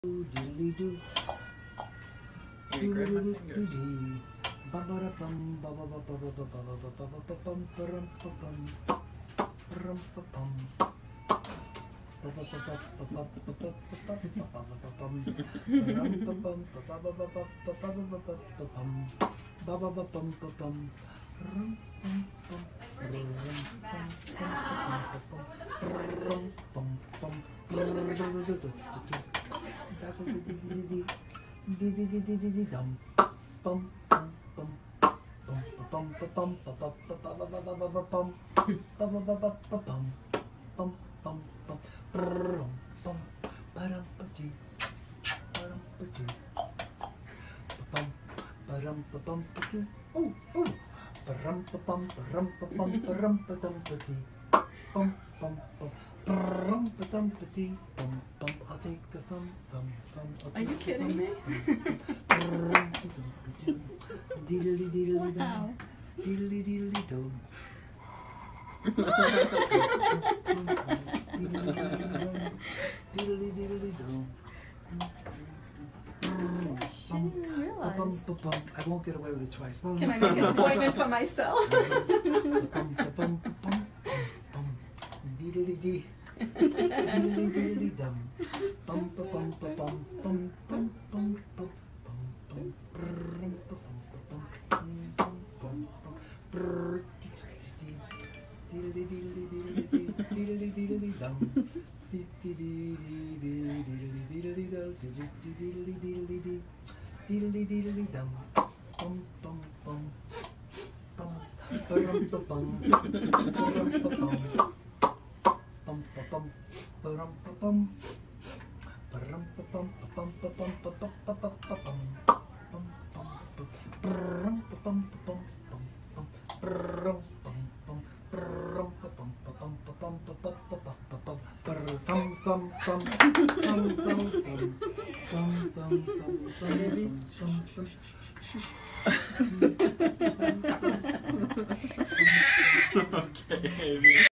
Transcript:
Diddly doo. Let me grab my fingers. I'll take the thumb. Are you kidding me? Diddly diddly Wow. dum. Diddly diddly dum. Diddly diddly dum. I didn't even realize. I won't get away with it twice. Can I make an appointment for myself? Diddly dee. Diddly diddly dum. Bum ba bum ba bum bum bum bum bum bum bum diddly diddly diddly diddly diddly dum. Diddly diddly diddly diddly dum. Bum bum bum bum ba-rum ba bum ba-rum ba bum bum ba bum ba-rum ba bum ba-rum ba bum ba bum ba bum ba ba ba ba ba bum bum bum ba-rum ba bum ba bum bum bum ba-rum bum bum ba-rum ba bum ba bum ba bum ba ba ba ba ba bum ba-rum thumb thumb thumb thumb thumb thumb thumb thumb thumb thumb thumb thumb. Okay.